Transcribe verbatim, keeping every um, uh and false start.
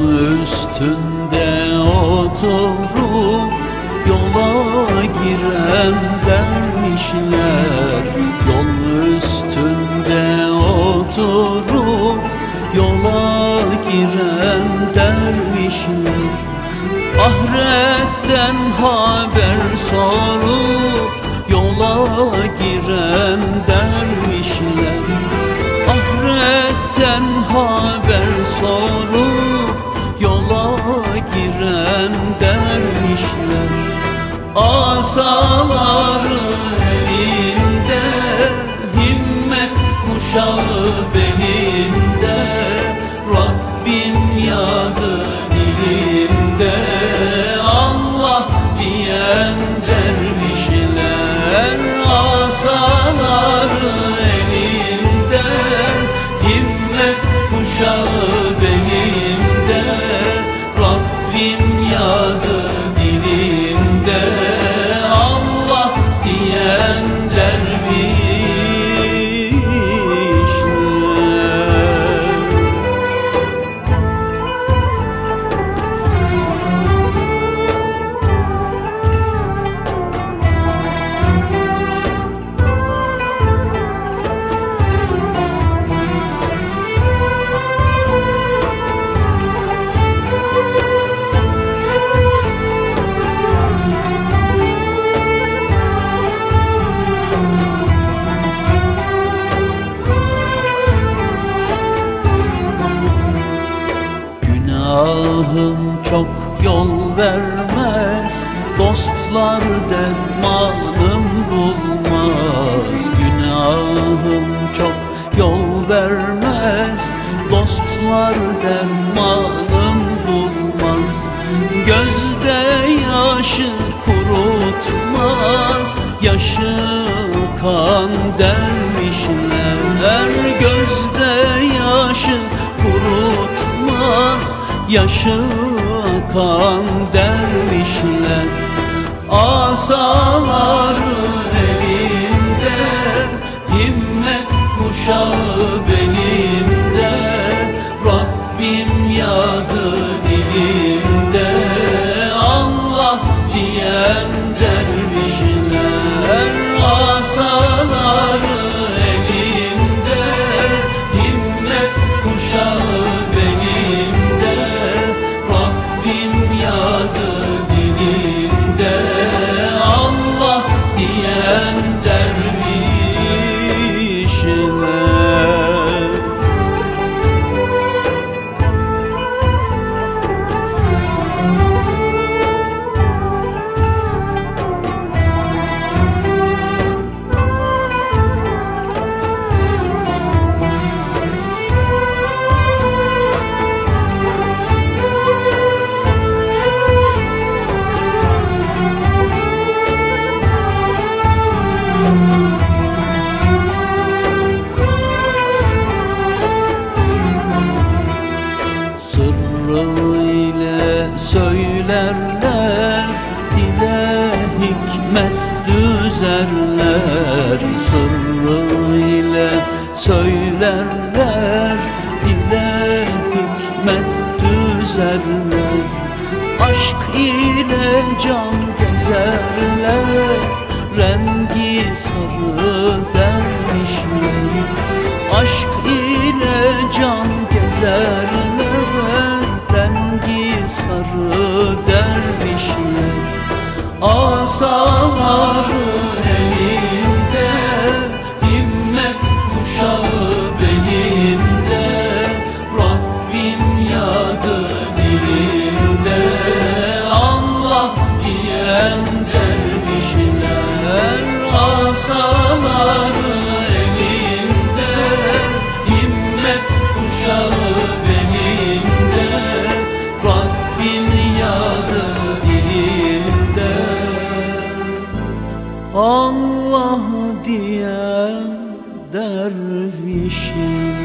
üstünde oturup yola giren dervişler, yol üstünde oturup yola giren dervişler, ahiretten haber sorup yola giren dervişler, ahiretten haber sorup yola giren dervişler, asaları elinde, himmet kuşağı belinde, Rabbim yadı dilimde, Allah diyen dervişler, asaları elinde, himmet kuşağı belinde, Rabbim yadı dilimde, Allah diyen dervişler. Günahım çok yol vermez, dostlar dermanım bulmaz. Günahım çok yol vermez, dostlar dermanım bulmaz. Gözde yaşı kurutmaz, yaşı kan dervişler, gözde yaşı kurutmaz, yaşı kan dervişler, asaları elinde, himmet kuşağı belinde, Rabbim yadı dilimde, Allah diyen dervişler, asaları elinde, himmet kuşağı belinde, Rabbim yadı dilimde, Allah diyen dervişler. Sırrıyla söylerler, dile hikmet düzerler. Sırrıyla söylerler, dile hikmet düzerler. Aşk ile can gezerler, rengi sarı dervişler. Aşk ile can gezerler, rengi sarı dervişler, asaları elinde, himmet kuşağı belinde, Rabbim yadı dilimde, Allah diyen dervişler, asaları elinde, himmet kuşağı belinde, Rabbim yadı dilimde, Allah diyen dervişler.